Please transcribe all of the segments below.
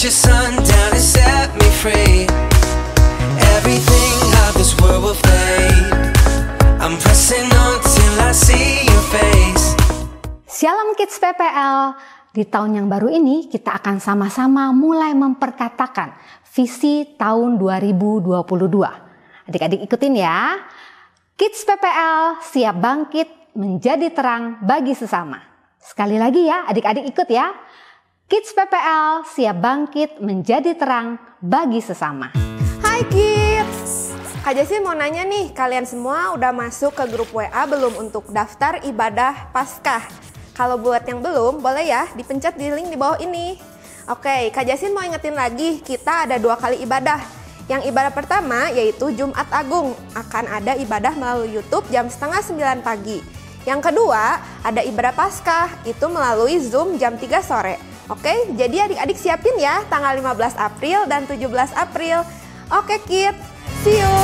your sun down and set me free. Everything of this world will fade. I'm pressing on till I see your face. Shalom Kids PPL. Di tahun yang baru ini kita akan sama-sama mulai memperkatakan visi tahun 2022. Adik-adik ikutin ya. Kids PPL siap bangkit menjadi terang bagi sesama. Sekali lagi ya, adik-adik ikut ya. Kids PPL siap bangkit menjadi terang bagi sesama. Hai Kids, Kak Jessi mau nanya nih, kalian semua udah masuk ke grup WA belum untuk daftar ibadah Paskah? Kalau buat yang belum, boleh ya dipencet di link di bawah ini. Oke, Kak Jessi mau ingetin lagi, kita ada 2 kali ibadah. Yang ibadah pertama yaitu Jumat Agung, akan ada ibadah melalui YouTube jam 8:30 pagi. Yang kedua, ada ibadah Paskah, itu melalui Zoom jam 3 sore. Oke, jadi adik-adik siapin ya tanggal 15 April dan 17 April. Oke Kids, see you!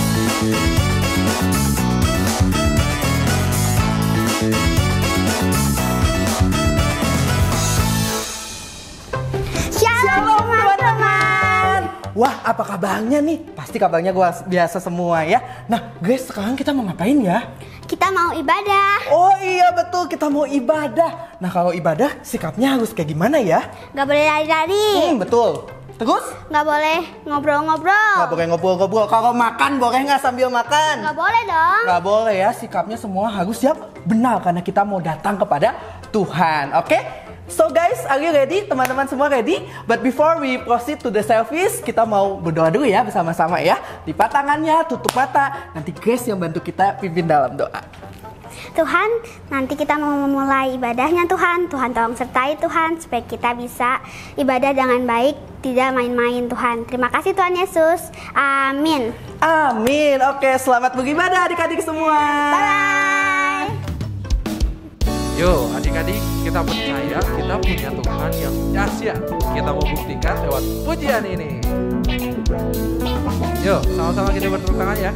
Shalom teman-teman. Wah, apa kabarnya nih? Pasti kabarnya gua biasa semua ya. Nah, guys, sekarang kita mau ngapain ya? Kita mau ibadah. Oh iya betul, kita mau ibadah. Nah, kalau ibadah sikapnya harus kayak gimana ya? Gak boleh lari-lari. Betul. Terus? Gak boleh ngobrol-ngobrol. Gak boleh ngobrol-ngobrol. Kalau makan boleh nggak sambil makan? Gak boleh dong. Gak boleh ya, sikapnya semua harus siap benar karena kita mau datang kepada Tuhan. Oke? So guys, are you ready? Teman-teman semua ready? But before we proceed to the service, kita mau berdoa dulu ya bersama-sama ya. Lipat tangannya, tutup mata. Nanti Grace yang bantu kita pimpin dalam doa. Tuhan, nanti kita mau memulai ibadahnya Tuhan. Tuhan tolong sertai Tuhan supaya kita bisa ibadah dengan baik, tidak main-main Tuhan. Terima kasih Tuhan Yesus. Amin. Amin. Oke, selamat beribadah adik-adik semua. Bye. Yo adik-adik, kita percaya kita punya Tuhan yang dahsyat. Kita mau buktikan lewat pujian ini. Yo, sama-sama kita bertepuk tangan ya.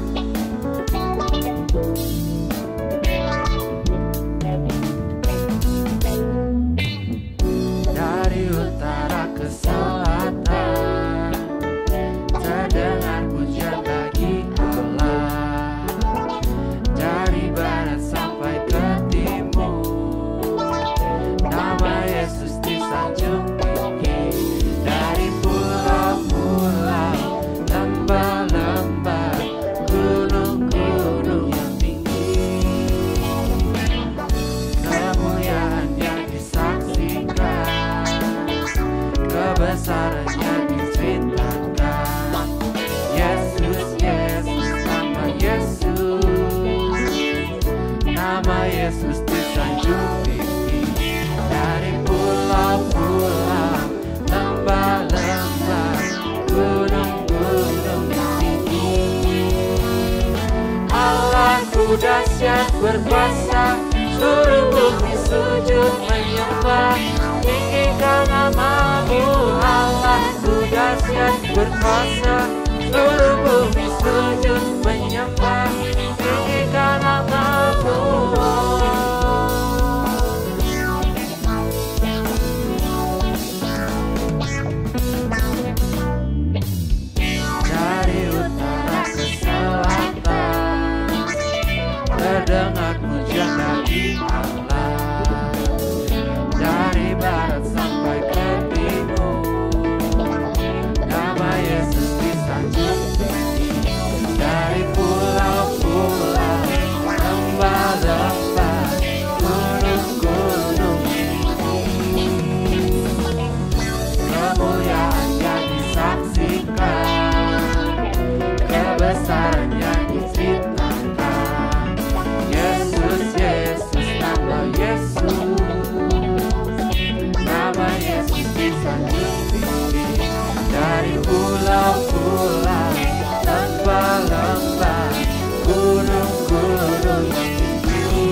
Dari utara ke selatan, terdengar pujian bagi Allah. Dari barat sampai ke timur, nama Yesus disanjung tinggi. Dari pulau-pulau, lembah-lembah, gunung-gunung yang tinggi, kemuliaan yang disaksikan, kebesarannya diceritakan. Yesus, Yesus, nama Yesus, nama Yesus disanjung tinggi. Dari pulau-pulau, lembah-lembah, gunung-gunung yang tinggi, Allahku dahsyat berkuasa, seluruh bumi sujud menyembah, tinggikan namamu. Allahku dahsyat berkuasa, seluruh bumi sujud menyembah, tinggikan namamu. Dari utara ke selatan, terdengar pujian bagi Allah. Dari barat sampai ke timur, nama Yesus disanjung tinggi. Dari pulau-pulau, lembah-lembah, gunung-gunung tinggi, kemuliaan yang disaksikan, kebesaran yang diceritakan. Yesus, Yesus, nama Yesus, nama Yesus disanjung tinggi. Dari pulau-pulau, lembah-lembah, gunung-gunung yang tinggi,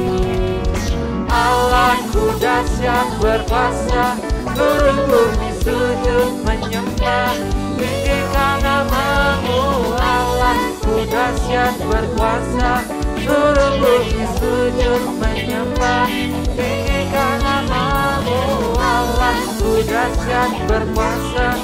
Allahku dahsyat berkuasa, seluruh bumi sujud menyembah, tinggikan namamu. Allahku dahsyat berkuasa, seluruh bumi sujud menyembah, tinggikan namamu. Allahku dahsyat berkuasa,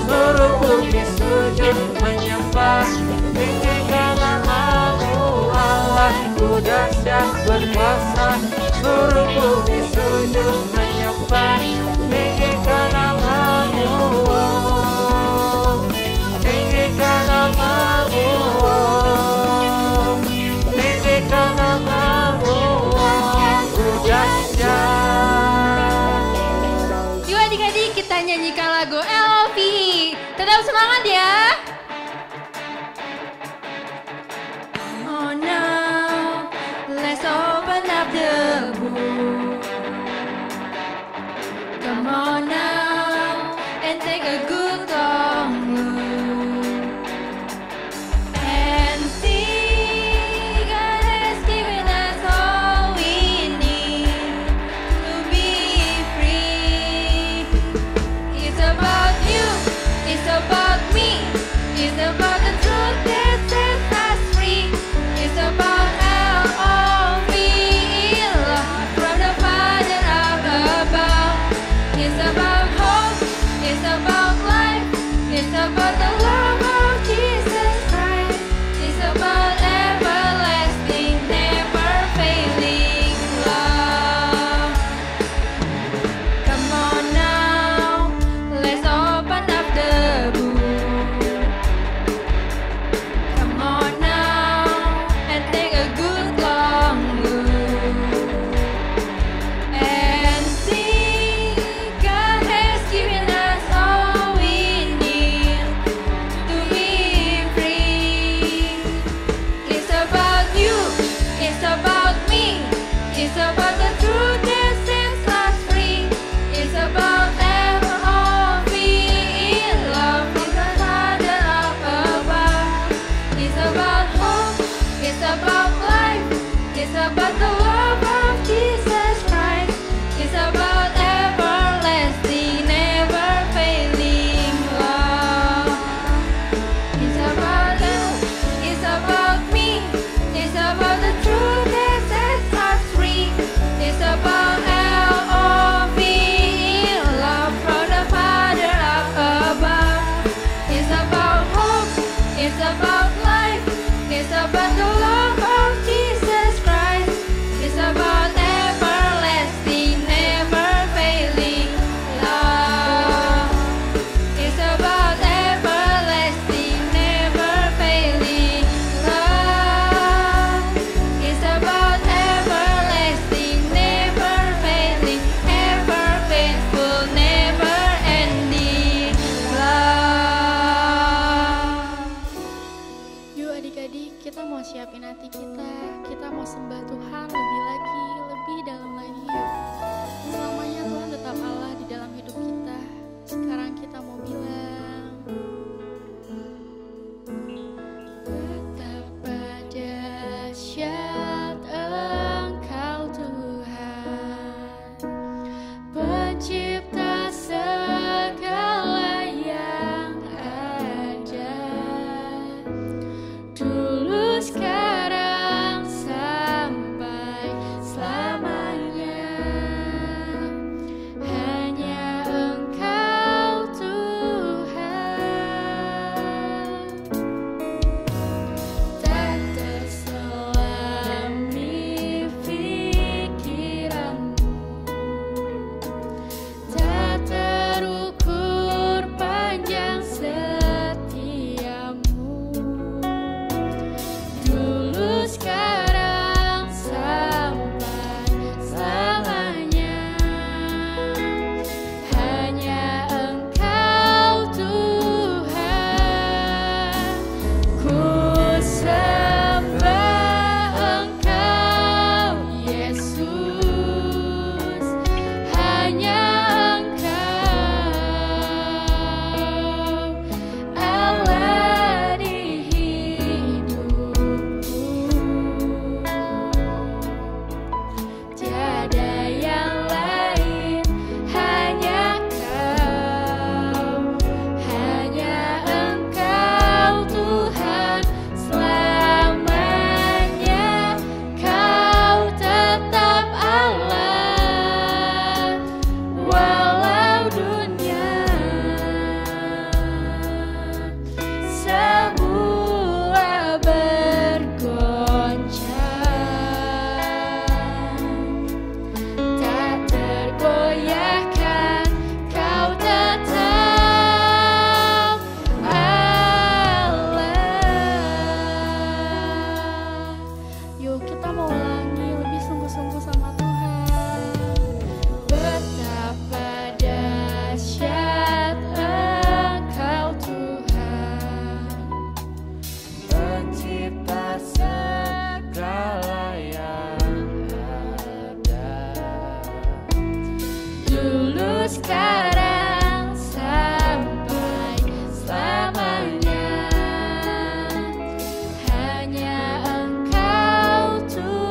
seluruh bumi sujud menyembah. Tinggikan namamu Allahku dahsyat berkuasa, seluruh bumi sujud menyembah. Tinggikan namamu, tinggikan namamu, tinggikan namamu Allahku dahsyat. Yuk adik-adik kita nyanyikan lagu LOV. Tetap semangat ya. Oh now, let's open up the book. Come on now, and take a good long look. And see, God has given us all we need to be free. It's about you, it's about me, it's about the truth that sets us free. It's about LOV, love from the Father up above. It's about hope, it's about life, it's about the love of Jesus Christ. It's about everlasting, never failing love. Come on now, let's open up the book. Come on now, and take a good long look. And see, God has given us all we need to be free. It's about you, it's about me, it's about the truth that sets us free. It's about LOV, love from the Father up above. It's about hope, it's about life, it's about the love of Jesus Christ. It's about everlasting, never failing love. It's about us, it's about me, it's about the truth that sets us free. It's about LOV, love from the Father up above. It's about hope, it's about life, it's about the love of Jesus Christ. It's about everlasting, never failing love. It's about everlasting, never failing love. It's about everlasting, never failing, ever faithful, never ending love. Yuk adik-adik, kita mau siapin hati kita. Kita mau sembah Tuhan lebih lagi, lebih dalam lagi yuk. Selamanya Tuhan tetap Allah di dalam hidup kita. Sekarang kita mau bilang, betapa dahsyat Engkau Tuhan, Pencipta segala yang ada. Dulu sekarang sampai sekarang sampai selamanya. Hanya Engkau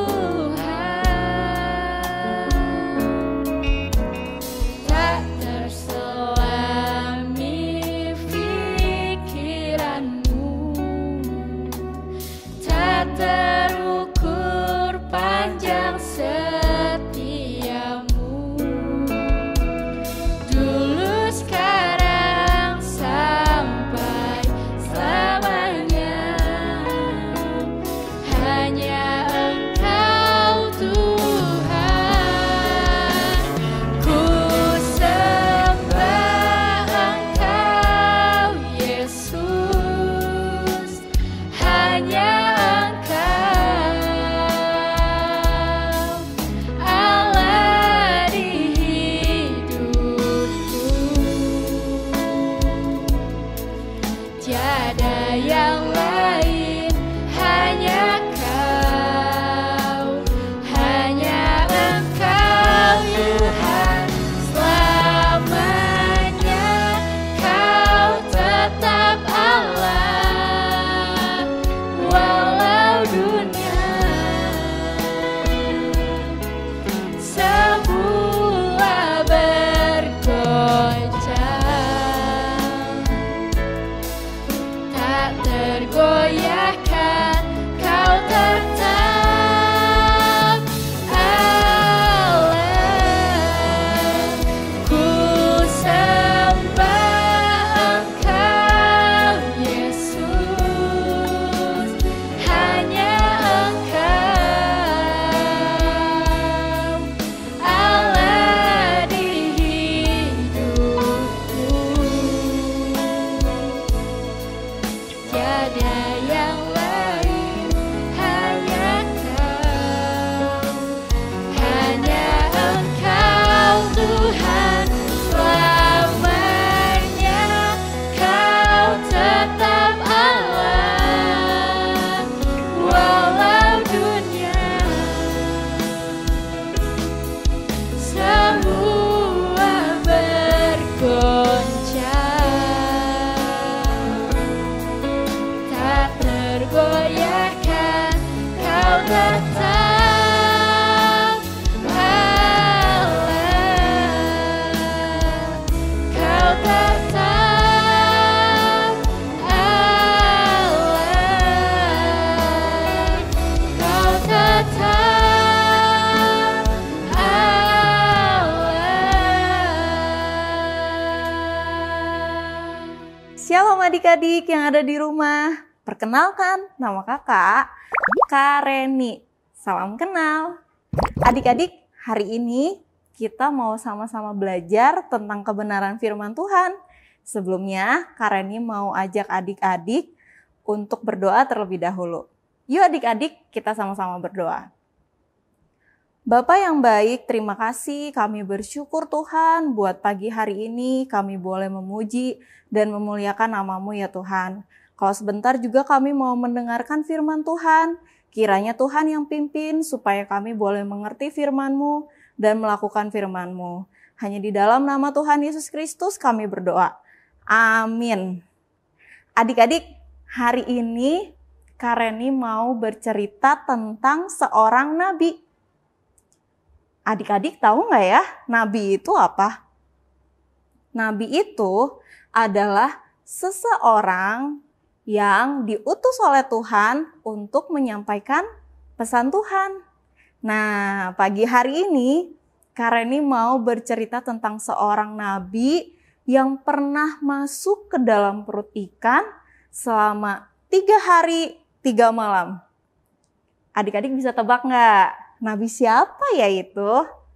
Tuhan, tak terselami pikiranmu, tak terukur panjang setiamu. Dulu, sekarang, sampai selamanya. Hanya Engkau Tuhan. Ku sembah Engkau Yesus, hanya Engkau Allah di hidupku. Tiada yang lain, hanya Kau, hanya Engkau Tuhan. Selamanya Kau tetap Allah, walau dunia semua bergoncang, tak tergoyahkan, Kau tetap Allah. Ku sembah Engkau Yesus, hanya Engkau Allah di hidupku. Tiada yang lain, hanya Kau, hanya Engkau Tuhan. Selamanya Kau tetap Allah, walau dunia semua bergoncang, tak tergoyahkan, Kau tetap Allah, Kau tetap Allah, Kau tetap Allah. Shalom adik-adik yang ada di rumah. Perkenalkan, nama kakak Kak Reni. Salam kenal. Adik-adik, hari ini kita mau sama-sama belajar tentang kebenaran firman Tuhan. Sebelumnya, Kak Reni mau ajak adik-adik untuk berdoa terlebih dahulu. Yuk adik-adik, kita sama-sama berdoa. Bapa yang baik, terima kasih, kami bersyukur Tuhan buat pagi hari ini kami boleh memuji dan memuliakan nama-Mu ya Tuhan. Kalau sebentar juga kami mau mendengarkan firman Tuhan, kiranya Tuhan yang pimpin supaya kami boleh mengerti firman-Mu dan melakukan firman-Mu. Hanya di dalam nama Tuhan Yesus Kristus kami berdoa. Amin. Adik-adik, hari ini Kak Reni mau bercerita tentang seorang nabi. Adik-adik tahu nggak ya, nabi itu apa? Nabi itu adalah seseorang yang diutus oleh Tuhan untuk menyampaikan pesan Tuhan. Nah, pagi hari ini Kak Reni mau bercerita tentang seorang nabi yang pernah masuk ke dalam perut ikan selama 3 hari 3 malam. Adik-adik bisa tebak nggak? Nabi siapa ya itu?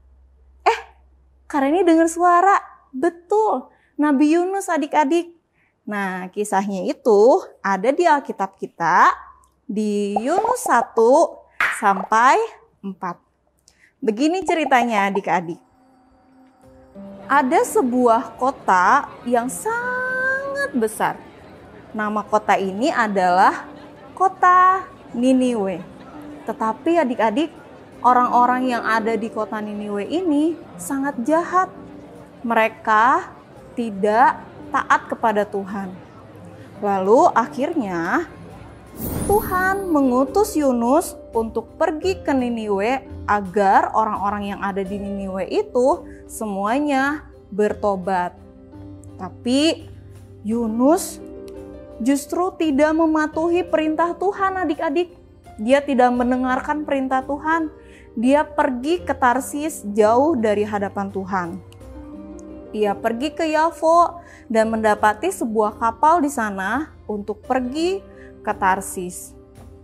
Kak Reni dengar suara. Betul, Nabi Yunus adik-adik. Nah, kisahnya itu ada di Alkitab kita di Yunus 1 sampai 4. Begini ceritanya adik-adik. Ada sebuah kota yang sangat besar. Nama kota ini adalah kota Niniwe. Tetapi adik-adik, orang-orang yang ada di kota Niniwe ini sangat jahat. mereka tidak taat kepada Tuhan. Lalu akhirnya Tuhan mengutus Yunus untuk pergi ke Niniwe agar orang-orang yang ada di Niniwe itu semuanya bertobat. Tapi Yunus justru tidak mematuhi perintah Tuhan, adik-adik. Dia tidak mendengarkan perintah Tuhan. Dia pergi ke Tarsis jauh dari hadapan Tuhan. Dia pergi ke Yafo dan mendapati sebuah kapal di sana untuk pergi ke Tarsis.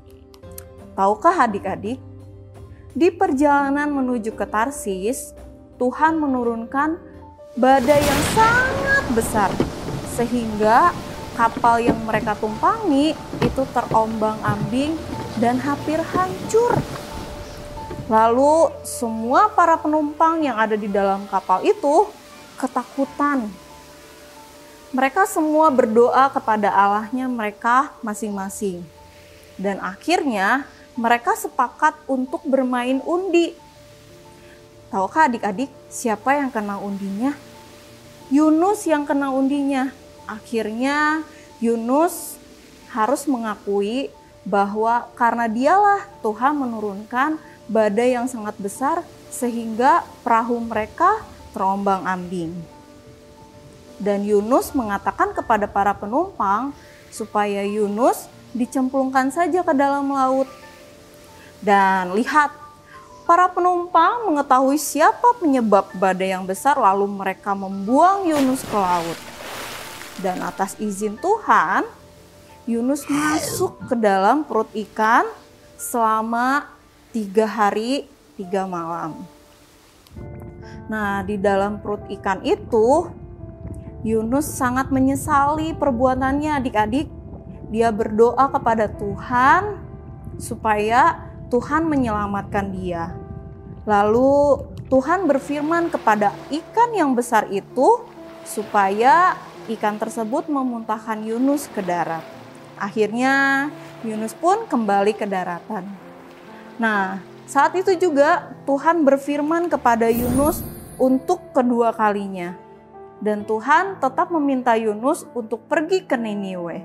Tahukah adik-adik, di perjalanan menuju ke Tarsis, Tuhan menurunkan badai yang sangat besar sehingga kapal yang mereka tumpangi itu terombang-ambing dan hampir hancur. Lalu semua para penumpang yang ada di dalam kapal itu ketakutan. Mereka semua berdoa kepada Allahnya mereka masing-masing. Dan akhirnya mereka sepakat untuk bermain undi. Tahukah adik-adik siapa yang kena undinya? Yunus yang kena undinya. Akhirnya Yunus harus mengakui bahwa karena dialah Tuhan menurunkan badai yang sangat besar sehingga perahu mereka terombang-ambing. Dan Yunus mengatakan kepada para penumpang supaya Yunus dicemplungkan saja ke dalam laut. Dan lihat, para penumpang mengetahui siapa penyebab badai yang besar lalu mereka membuang Yunus ke laut. Dan atas izin Tuhan, Yunus masuk ke dalam perut ikan selama 3 hari 3 malam. Nah, di dalam perut ikan itu, Yunus sangat menyesali perbuatannya, adik-adik. Dia berdoa kepada Tuhan supaya Tuhan menyelamatkan dia. Lalu Tuhan berfirman kepada ikan yang besar itu supaya ikan tersebut memuntahkan Yunus ke darat. Akhirnya Yunus pun kembali ke daratan. Nah, saat itu juga Tuhan berfirman kepada Yunus untuk kedua kalinya. Dan Tuhan tetap meminta Yunus untuk pergi ke Niniwe.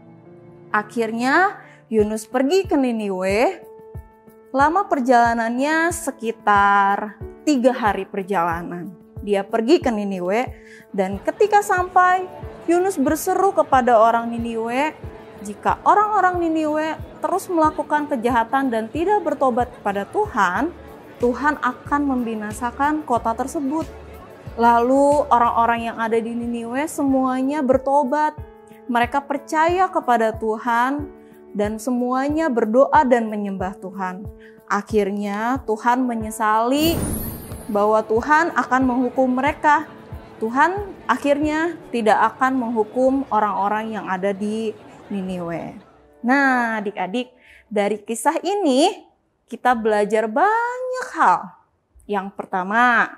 Akhirnya Yunus pergi ke Niniwe. Lama perjalanannya sekitar 3 hari perjalanan. Dia pergi ke Niniwe dan ketika sampai, Yunus berseru kepada orang Niniwe, jika orang-orang Niniwe terus melakukan kejahatan dan tidak bertobat kepada Tuhan, Tuhan akan membinasakan kota tersebut. Lalu orang-orang yang ada di Niniwe semuanya bertobat. Mereka percaya kepada Tuhan dan semuanya berdoa dan menyembah Tuhan. Akhirnya Tuhan menyesali bahwa Tuhan akan menghukum mereka. Tuhan akhirnya tidak akan menghukum orang-orang yang ada di Niniwe. Nah, adik-adik, dari kisah ini kita belajar banyak hal. Yang pertama,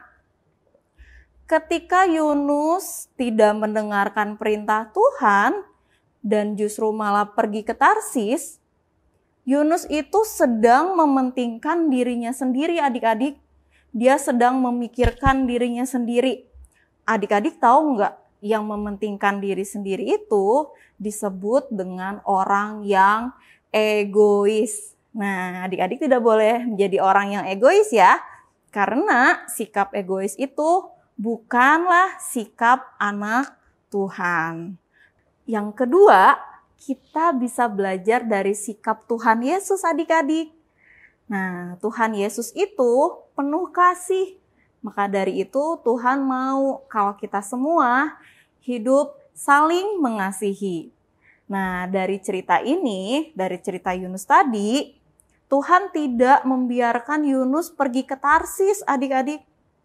ketika Yunus tidak mendengarkan perintah Tuhan dan justru malah pergi ke Tarsis, Yunus itu sedang mementingkan dirinya sendiri, adik-adik. Dia sedang memikirkan dirinya sendiri. Adik-adik tahu nggak, yang mementingkan diri sendiri itu disebut dengan orang yang egois. Nah, adik-adik tidak boleh menjadi orang yang egois ya. Karena sikap egois itu bukanlah sikap anak Tuhan. Yang kedua, kita bisa belajar dari sikap Tuhan Yesus, adik-adik. Nah, Tuhan Yesus itu penuh kasih. Maka dari itu Tuhan mau kalau kita semua hidup saling mengasihi. Nah, dari cerita ini, dari cerita Yunus tadi, Tuhan tidak membiarkan Yunus pergi ke Tarsis, adik-adik.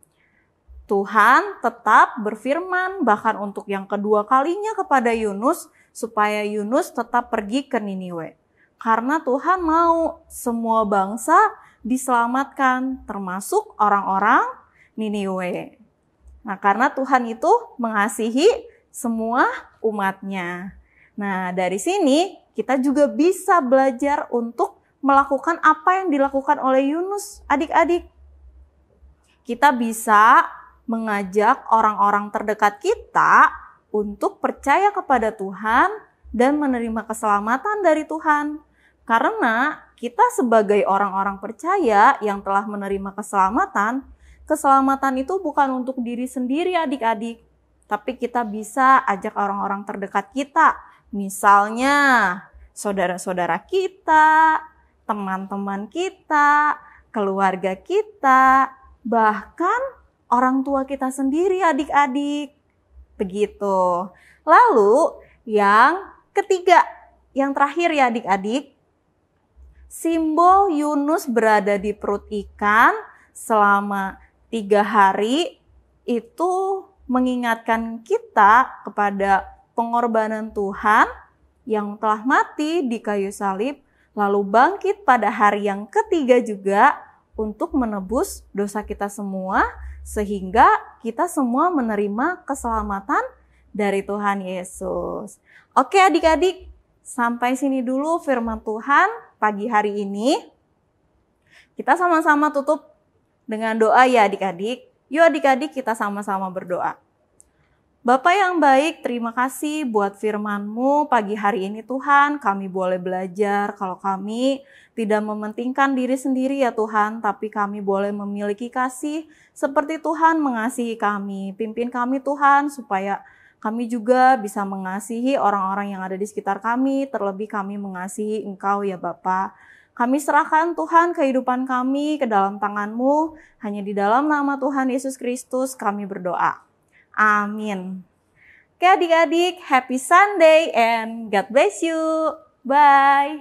Tuhan tetap berfirman bahkan untuk yang kedua kalinya kepada Yunus supaya Yunus tetap pergi ke Niniwe. Karena Tuhan mau semua bangsa diselamatkan termasuk orang-orang Niniwe. Nah, karena Tuhan itu mengasihi semua umatnya. Nah, dari sini kita juga bisa belajar untuk melakukan apa yang dilakukan oleh Yunus, adik-adik. Kita bisa mengajak orang-orang terdekat kita untuk percaya kepada Tuhan dan menerima keselamatan dari Tuhan. Karena kita sebagai orang-orang percaya yang telah menerima keselamatan, keselamatan itu bukan untuk diri sendiri adik-adik, tapi kita bisa ajak orang-orang terdekat kita. Misalnya saudara-saudara kita, teman-teman kita, keluarga kita, bahkan orang tua kita sendiri adik-adik. Begitu. Lalu yang ketiga, yang terakhir ya adik-adik, simbol Yunus berada di perut ikan selama 3 hari itu mengingatkan kita kepada pengorbanan Tuhan yang telah mati di kayu salib, lalu bangkit pada hari yang ketiga juga untuk menebus dosa kita semua, sehingga kita semua menerima keselamatan dari Tuhan Yesus. Oke adik-adik, sampai sini dulu firman Tuhan pagi hari ini. Kita sama-sama tutup dengan doa ya adik-adik. Yuk adik-adik kita sama-sama berdoa. Bapa yang baik, terima kasih buat firman-Mu pagi hari ini Tuhan. Kami boleh belajar kalau kami tidak mementingkan diri sendiri ya Tuhan, tapi kami boleh memiliki kasih seperti Tuhan mengasihi kami. Pimpin kami Tuhan supaya kami juga bisa mengasihi orang-orang yang ada di sekitar kami, terlebih kami mengasihi Engkau ya Bapa. Kami serahkan Tuhan kehidupan kami ke dalam tangan-Mu, hanya di dalam nama Tuhan Yesus Kristus kami berdoa. Amin. Oke adik-adik, happy Sunday and God bless you. Bye.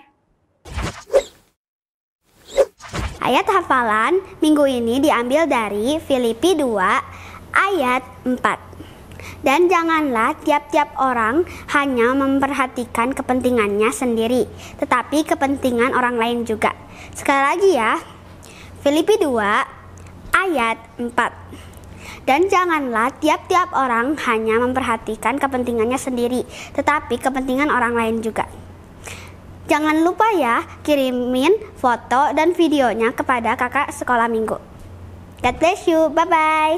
Ayat hafalan minggu ini diambil dari Filipi 2 ayat 4. Dan janganlah tiap-tiap orang hanya memperhatikan kepentingannya sendiri, tetapi kepentingan orang lain juga. Sekali lagi ya, Filipi 2 ayat 4. Dan janganlah tiap-tiap orang hanya memperhatikan kepentingannya sendiri, tetapi kepentingan orang lain juga. Jangan lupa ya, kirimin foto dan videonya kepada kakak sekolah minggu. God bless you, bye-bye.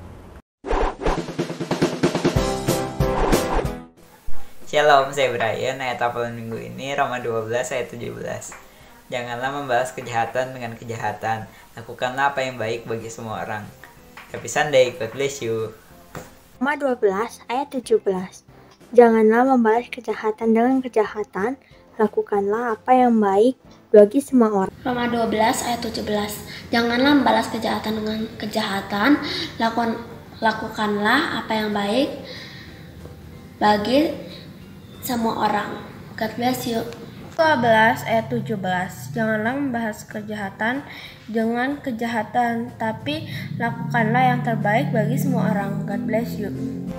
Shalom, saya Brian. Ayat hafalan minggu ini Roma 12 ayat 17. Janganlah membalas kejahatan dengan kejahatan. Lakukanlah apa yang baik bagi semua orang. Happy Sunday, God bless you. Roma 12 ayat 17. Janganlah membalas kejahatan dengan kejahatan, lakukanlah apa yang baik bagi semua orang. Roma 12 ayat 17. Janganlah membalas kejahatan dengan kejahatan, lakukanlah apa yang baik bagi semua orang. God bless you. 12 ayat 17. Janganlah membahas kejahatan dengan kejahatan, tapi lakukanlah yang terbaik bagi semua orang. God bless you.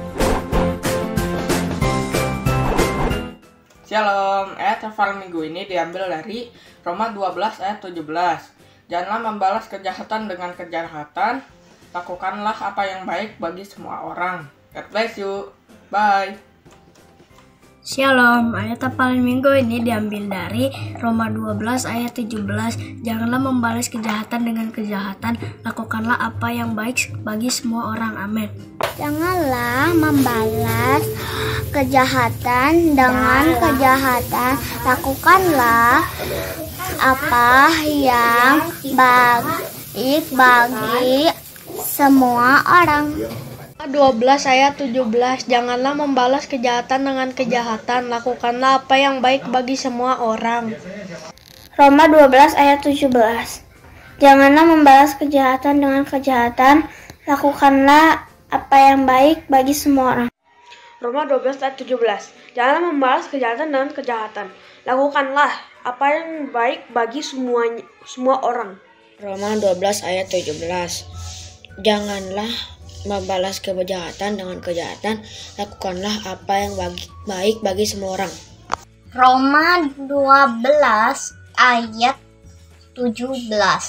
Shalom, ayat hafalan minggu ini diambil dari Roma 12 ayat 17. Janganlah membalas kejahatan dengan kejahatan, lakukanlah apa yang baik bagi semua orang. God bless you. Bye. Shalom, ayat hafalan minggu ini diambil dari Roma 12 ayat 17. Janganlah membalas kejahatan dengan kejahatan, lakukanlah apa yang baik bagi semua orang. Amin. Janganlah membalas kejahatan dengan kejahatan, lakukanlah apa yang baik bagi semua orang. 12 ayat 17. Janganlah membalas kejahatan dengan kejahatan, lakukanlah apa yang baik bagi semua orang. Roma 12 ayat 17. Janganlah membalas kejahatan dengan kejahatan, lakukanlah apa yang baik bagi semua orang. Roma 12 ayat 17. Janganlah membalas kejahatan dengan kejahatan, lakukanlah apa yang baik bagi semua orang. Roma 12 ayat 17. Janganlah membalas kejahatan dengan kejahatan, lakukanlah apa yang baik bagi semua orang. Roma 12 ayat 17.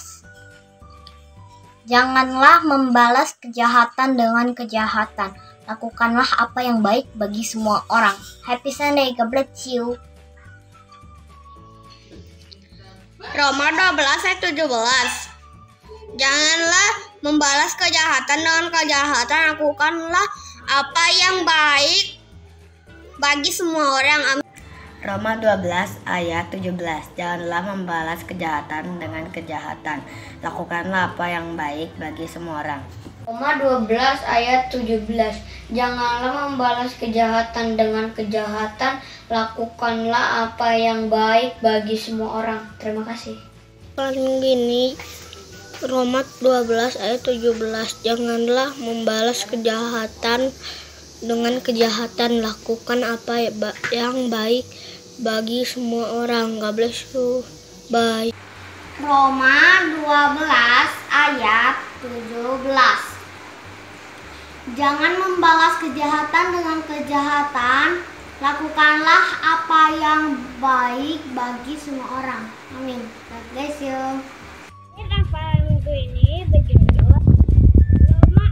Janganlah membalas kejahatan dengan kejahatan, lakukanlah apa yang baik bagi semua orang. Happy Sunday, God bless you. Roma 12 ayat 17. Janganlah membalas kejahatan dengan kejahatan, lakukanlah apa yang baik bagi semua orang. Amin. Roma 12 ayat 17. Janganlah membalas kejahatan dengan kejahatan. Lakukanlah apa yang baik bagi semua orang. Roma 12 ayat 17. Janganlah membalas kejahatan dengan kejahatan. Lakukanlah apa yang baik bagi semua orang. Terima kasih. Paling gini Roma 12 ayat 17. Janganlah membalas kejahatan dengan kejahatan. Lakukan apa yang baik bagi semua orang. God bless you. Bye. Roma 12 ayat 17. Jangan membalas kejahatan dengan kejahatan. Lakukanlah apa yang baik bagi semua orang. Amin. God bless you. Hafalan minggu ini berjudul Roma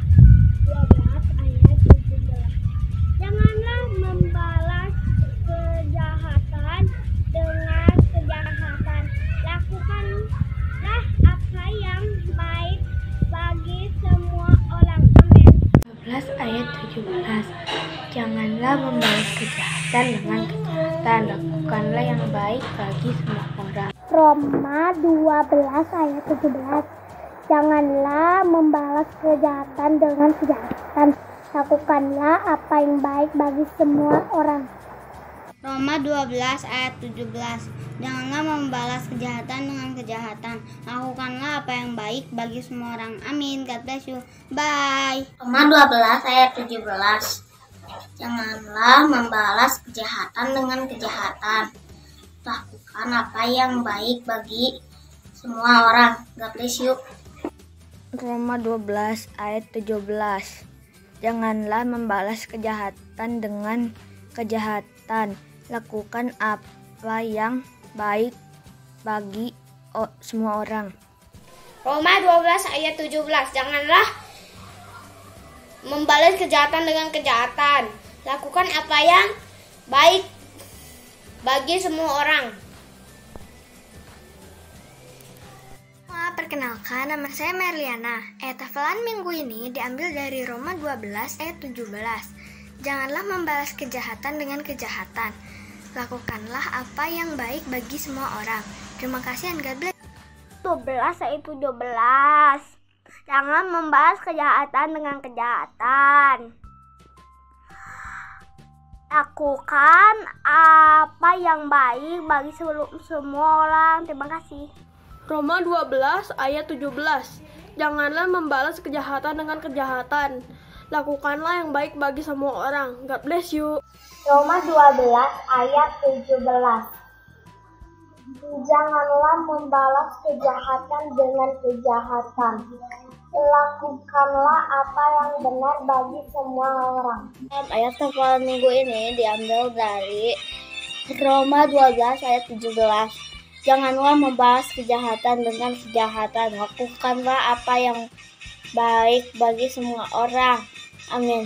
12 ayat 17. Janganlah membalas kejahatan dengan kejahatan. Lakukanlah apa yang baik bagi semua orang. Amin. 12 ayat 17. Janganlah membalas kejahatan dengan kejahatan. Lakukanlah yang baik bagi semua orang. Roma 12 ayat 17. Janganlah membalas kejahatan dengan kejahatan. Lakukanlah apa yang baik bagi semua orang. Roma 12 ayat 17. Janganlah membalas kejahatan dengan kejahatan. Lakukanlah apa yang baik bagi semua orang. Amin. God bless you. Bye. Roma 12 ayat 17. Janganlah membalas kejahatan dengan kejahatan. Lakukan apa yang baik bagi semua orang. God bless you. Roma 12 ayat 17. Janganlah membalas kejahatan dengan kejahatan. Lakukan apa yang baik bagi semua orang. Roma 12 ayat 17. Janganlah membalas kejahatan dengan kejahatan. Lakukan apa yang baik bagi semua orang. Perkenalkan, nama saya Merliana. Ayat hafalan minggu ini diambil dari Roma 12 ayat 17. Janganlah membalas kejahatan dengan kejahatan. Lakukanlah apa yang baik bagi semua orang. Terima kasih and God bless. 12 ayat 17. Jangan membalas kejahatan dengan kejahatan. Lakukan apa yang baik bagi semua orang. Terima kasih. Roma 12 ayat 17. Janganlah membalas kejahatan dengan kejahatan. Lakukanlah yang baik bagi semua orang. God bless you. Roma 12 ayat 17. Janganlah membalas kejahatan dengan kejahatan. Lakukanlah apa yang benar bagi semua orang. Ayat hafalan minggu ini diambil dari Roma 12 ayat 17. Janganlah membalas kejahatan dengan kejahatan. Lakukanlah apa yang baik bagi semua orang. Amin.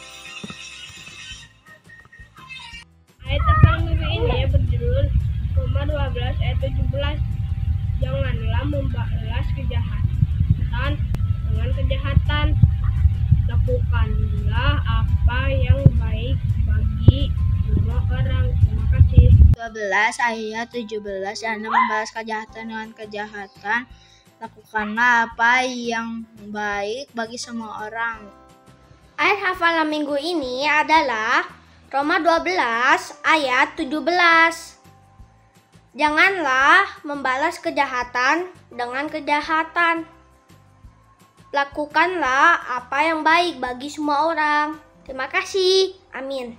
Ayat hafalan minggu ini berjudul Roma 12 ayat 17. Janganlah membalas kejahatan dengan kejahatan. Lakukanlah apa yang baik bagi semua orang. Terima kasih. 12 ayat 17. Jangan membalas kejahatan dengan kejahatan. Lakukanlah apa yang baik bagi semua orang. Ayat hafalan minggu ini adalah Roma 12 ayat 17. Janganlah membalas kejahatan dengan kejahatan. Lakukanlah apa yang baik bagi semua orang. Terima kasih. Amin.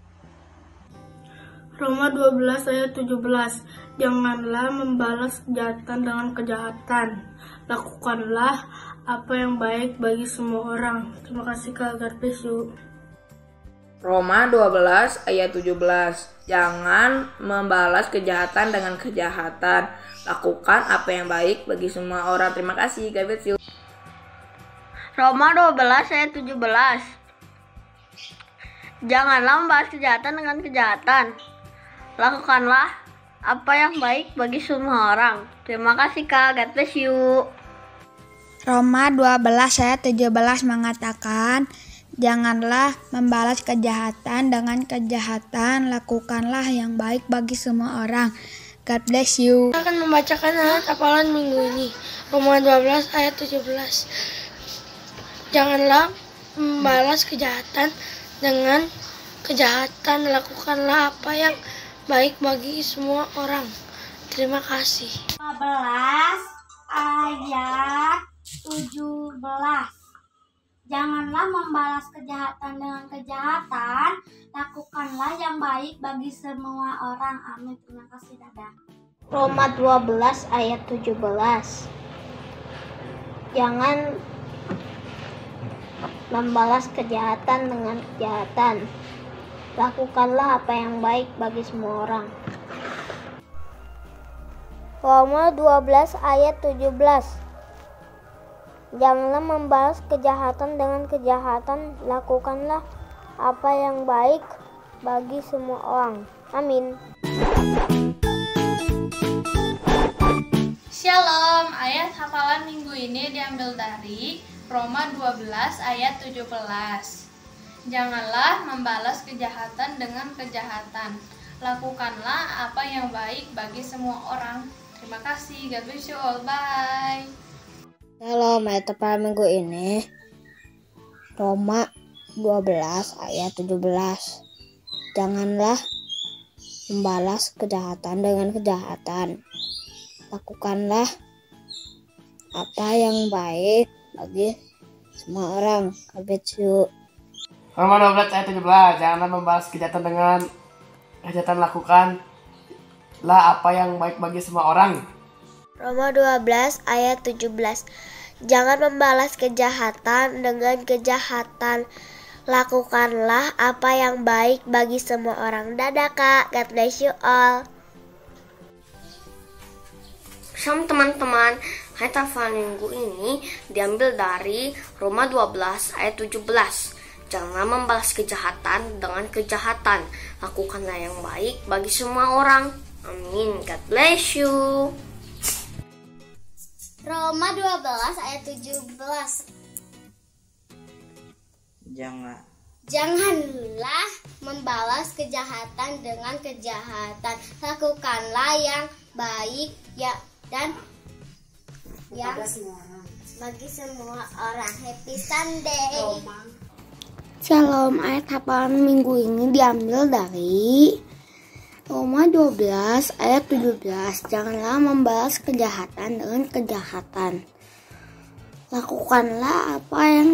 Roma 12 ayat 17. Janganlah membalas kejahatan dengan kejahatan. Lakukanlah apa yang baik bagi semua orang. Terima kasih Kak. God bless you. Roma 12 ayat 17. Jangan membalas kejahatan dengan kejahatan. Lakukan apa yang baik bagi semua orang. Terima kasih. God bless you. Roma 12 ayat 17. Janganlah membalas kejahatan dengan kejahatan. Lakukanlah apa yang baik bagi semua orang. Terima kasih Kak. God bless you. Roma 12 ayat 17 mengatakan, janganlah membalas kejahatan dengan kejahatan, lakukanlah yang baik bagi semua orang. God bless you. Saya akan membacakan ayat hafalan minggu ini. Roma 12 ayat 17. Janganlah membalas kejahatan dengan kejahatan, lakukanlah apa yang baik bagi semua orang. Terima kasih. 15 ayat 17. Janganlah membalas kejahatan dengan kejahatan, lakukanlah yang baik bagi semua orang. Amin. Terima kasih, dadah. Roma 12 ayat 17. Jangan membalas kejahatan dengan kejahatan. Lakukanlah apa yang baik bagi semua orang. Roma 12 ayat 17. Janganlah membalas kejahatan dengan kejahatan, lakukanlah apa yang baik bagi semua orang. Amin. Shalom, ayat hafalan minggu ini diambil dari Roma 12 ayat 17. Janganlah membalas kejahatan dengan kejahatan, lakukanlah apa yang baik bagi semua orang. Terima kasih, God bless you all, bye. Shalom, ayat hafalan minggu ini Roma 12 ayat 17. Janganlah membalas kejahatan dengan kejahatan, lakukanlah apa yang baik bagi semua orang. God bless you. Roma 12 ayat 17. Janganlah membalas kejahatan dengan kejahatan, lakukanlah apa yang baik bagi semua orang. Roma 12 ayat 17. Jangan membalas kejahatan dengan kejahatan, lakukanlah apa yang baik bagi semua orang. Dadah Kak, God bless you all. Shalom teman-teman, ayat hafalan minggu ini diambil dari Roma 12 ayat 17. Jangan membalas kejahatan dengan kejahatan, lakukanlah yang baik bagi semua orang. Amin. God bless you. Roma 12 ayat 17. Janganlah membalas kejahatan dengan kejahatan, lakukanlah yang baik dan yang bagi semua orang. Happy Sunday. Shalom, ayat hafalan minggu ini diambil dari Roma 12 ayat 17. Janganlah membalas kejahatan dengan kejahatan, lakukanlah apa yang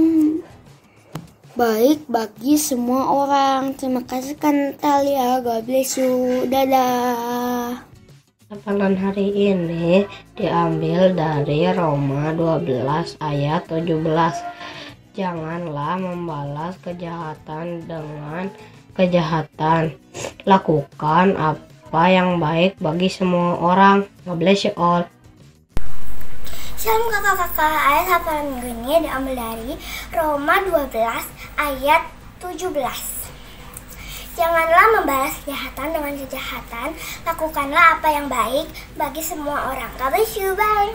baik bagi semua orang. Terima kasih Kantalia, God bless you, dadah. Hafalan hari ini diambil dari Roma 12 ayat 17. Janganlah membalas kejahatan dengan kejahatan, lakukan apa yang baik bagi semua orang. God bless you all. Shalom kakak-kakak, ayat hafalan minggu ini diambil dari Roma 12 ayat 17. Janganlah membalas kejahatan dengan kejahatan, lakukanlah apa yang baik bagi semua orang. God bless you, bye.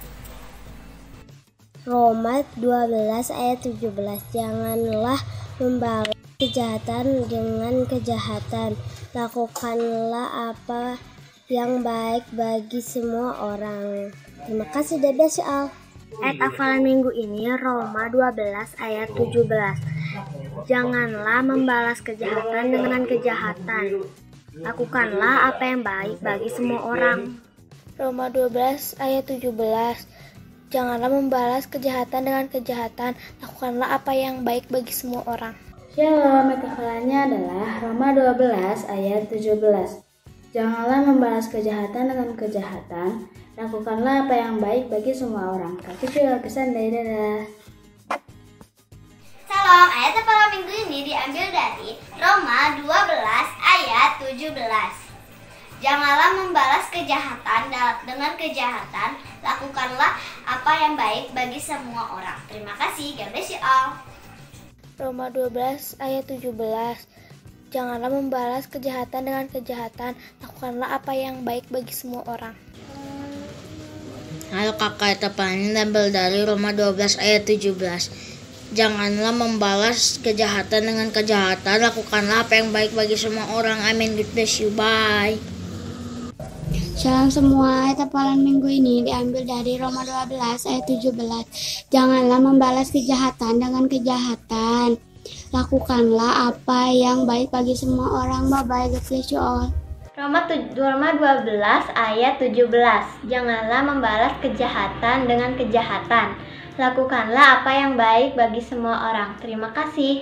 Roma 12 ayat 17. Janganlah membalas kejahatan dengan kejahatan, lakukanlah apa yang baik bagi semua orang. Terima kasih, dadah Syal. Ayat hafalan minggu ini Roma 12 ayat 17. Janganlah membalas kejahatan dengan kejahatan, lakukanlah apa yang baik bagi semua orang. Roma 12 ayat 17. Janganlah membalas kejahatan dengan kejahatan, lakukanlah apa yang baik bagi semua orang. Shalom, hafalannya adalah Roma 12 ayat 17. Janganlah membalas kejahatan dengan kejahatan, lakukanlah apa yang baik bagi semua orang. Tapi juga kesan dari dadah. Shalom, ayat hafalan minggu ini diambil dari Roma 12 ayat 17. Janganlah membalas kejahatan dengan kejahatan, lakukanlah apa yang baik bagi semua orang. Terima kasih, God bless you all. Roma 12 ayat 17. Janganlah membalas kejahatan dengan kejahatan, lakukanlah apa yang baik bagi semua orang. Halo kakak, tepanin diambil dari Roma 12 ayat 17. Janganlah membalas kejahatan dengan kejahatan, lakukanlah apa yang baik bagi semua orang. Amin. God bless you. Bye. Shalom semua, ayat hafalan minggu ini diambil dari Roma 12 ayat 17. Janganlah membalas kejahatan dengan kejahatan, lakukanlah apa yang baik bagi semua orang. Bye-bye, God bless you all. Roma 12 ayat 17. Janganlah membalas kejahatan dengan kejahatan. Lakukanlah apa yang baik bagi semua orang. Terima kasih.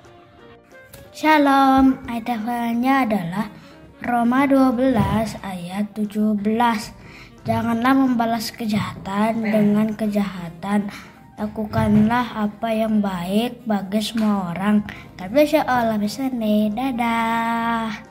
Shalom, ayat hafalannya adalah Roma 12 ayat 17. Janganlah membalas kejahatan dengan kejahatan. Lakukanlah apa yang baik bagi semua orang. God bless you all. Happy Sunday. Dadah.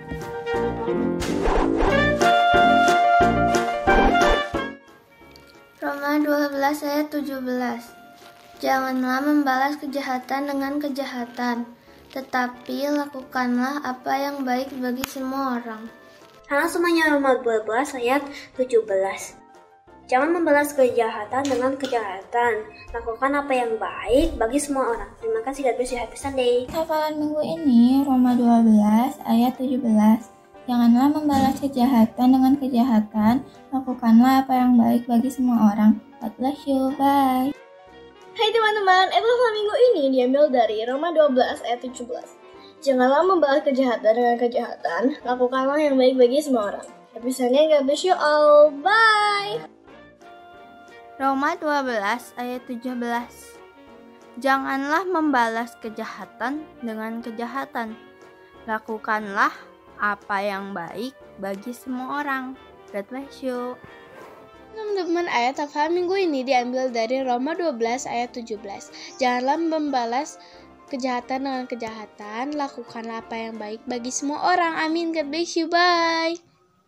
Roma 12 ayat 17. Janganlah membalas kejahatan dengan kejahatan, tetapi lakukanlah apa yang baik bagi semua orang. Halo semuanya, Roma 12 ayat 17. Jangan membalas kejahatan dengan kejahatan, lakukan apa yang baik bagi semua orang. Terima kasih, God bless you, happy Sunday. Hafalan minggu ini Roma 12 ayat 17. Janganlah membalas kejahatan dengan kejahatan, lakukanlah apa yang baik bagi semua orang. God bless you, bye. Hai teman-teman, hafalan minggu ini diambil dari Roma 12 ayat 17. Janganlah membalas kejahatan dengan kejahatan, lakukanlah yang baik bagi semua orang. Happy Sunday, God bless you all, bye. Roma 12 ayat 17. Janganlah membalas kejahatan dengan kejahatan, lakukanlah apa yang baik bagi semua orang. God bless you. Teman-teman, ayat hafalan minggu ini diambil dari Roma 12 ayat 17. Janganlah membalas kejahatan dengan kejahatan, lakukanlah apa yang baik bagi semua orang. Amin. God bless you. Bye.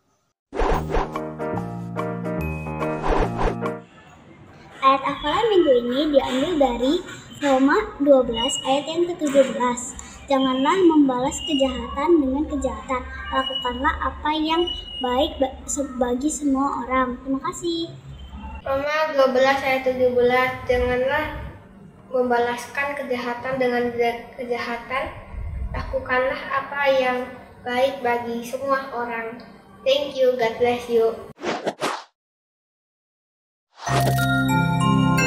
Ayat hafalan minggu ini diambil dari Roma 12 ayat yang ke-17. Janganlah membalas kejahatan dengan kejahatan, lakukanlah apa yang baik bagi semua orang. Terima kasih. Roma 12 ayat 17. Janganlah membalaskan kejahatan dengan kejahatan, lakukanlah apa yang baik bagi semua orang. Thank you, God bless you.